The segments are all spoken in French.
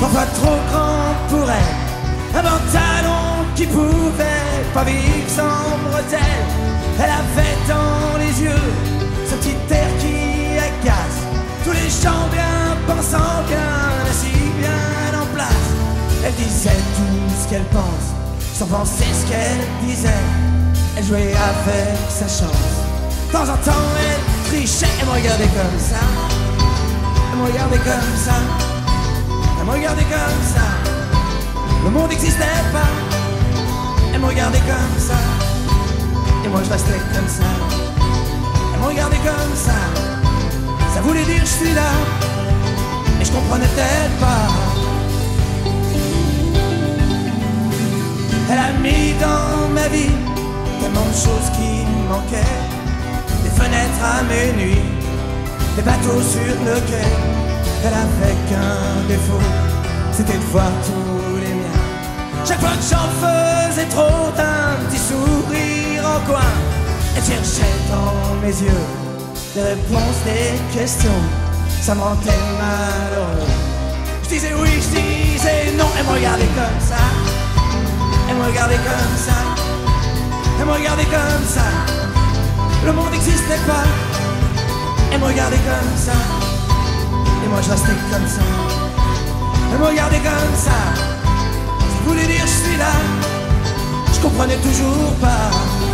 parfois trop grande pour elle. Un pantalon qui pouvait pas vivre sans bretelles. Elle avait dans les yeux ce petit air qui agace tous les gens bien pensant bien, assis bien en place. Elle disait tout ce qu'elle pense sans penser ce qu'elle disait. Elle jouait avec sa chance. De temps en temps elle trichait. Elle me regardait comme ça. Elle me regardait comme ça. Elle me regardait comme ça. Le monde n'existait pas. Elle me regardait comme ça. Et moi je restais comme ça. Elle me regardait comme ça. Ça voulait dire je suis là. Mais je comprenais peut-être pas. Elle a mis dans ma vie tellement de choses qui me manquaient. Des fenêtres à minuit, des bateaux sur le quai. Elle avait qu'un défaut, c'était de voir tous les miens. Chaque fois que j'en faisais trop, d'un petit sourire en coin, elle cherchait dans mes yeux des réponses, des questions. Ça me rendait malheureux. Je disais oui, je disais non. Elle me regardait comme ça. Elle me regardait comme ça. Elle me regardait comme ça. Le monde n'existait pas. Elle me regardait comme ça. Et moi je restais comme ça. Elle me regardait comme ça. Ça voulait dire je suis là. Je comprenais toujours pas.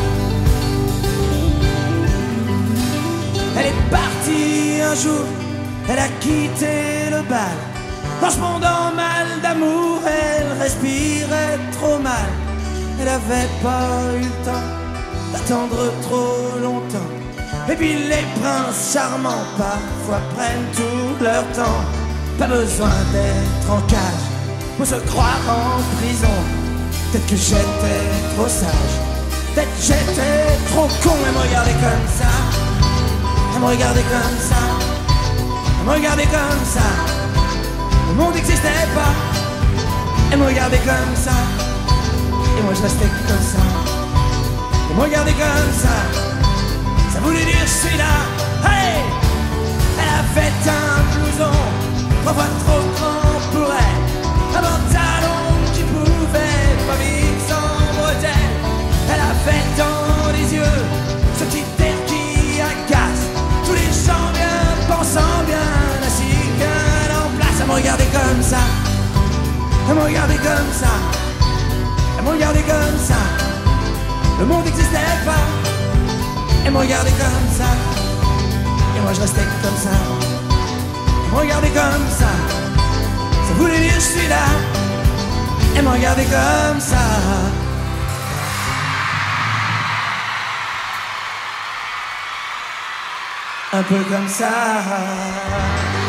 Elle est partie un jour. Elle a quitté le bal. Dans ce monde en mal d'amour, elle respirait trop mal. Elle avait pas eu le temps d'attendre trop longtemps. Et puis les princes charmants parfois prennent tout leur temps. Pas besoin d'être en cage pour se croire en prison. Peut-être que j'étais trop sage, peut-être que j'étais trop con. Elle me regardait comme ça. Elle me regardait comme ça. Elle me regardait comme ça. Le monde n'existait pas. Elle me regardait comme ça. Et moi je restais comme ça. Elle me regardait comme ça. Ça voulait dire je suis là. Hey! Elle avait un blouson parfois trop grand pour elle. Un pantalon qui pouvait pas vivre sans bretelles. Elle avait dans les yeux ce petit air qui agace tous les gens bien pensant bien, assis bien en place. Elle me regardait comme ça. Elle me regardait comme ça. Elle me regardait comme ça. Le monde n'existait pas. Elle me regardait comme ça. Et moi je restais comme ça. Elle me regardait comme ça. Ça voulait dire je suis là. Elle me regardait comme ça. Un peu comme ça.